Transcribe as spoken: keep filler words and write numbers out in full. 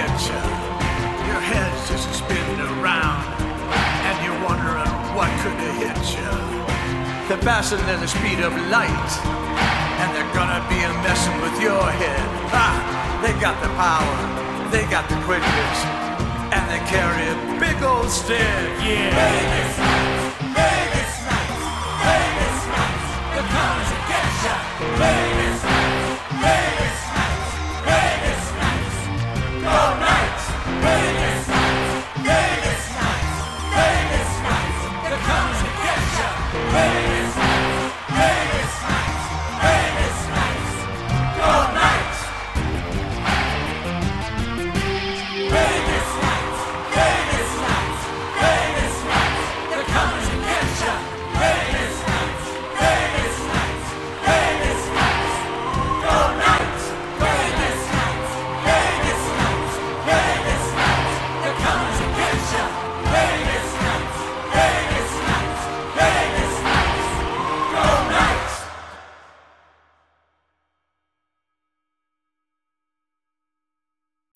get you. Your head's just spinning around, and you're wondering what could have hit you. They're faster than the speed of light, and they're gonna be a messing with your head. Ha! They got the power, they got the quickness, and they carry a big old stick. Yeah. Vegas nights, Vegas nights, Vegas nights, they're coming to get ya. Vegas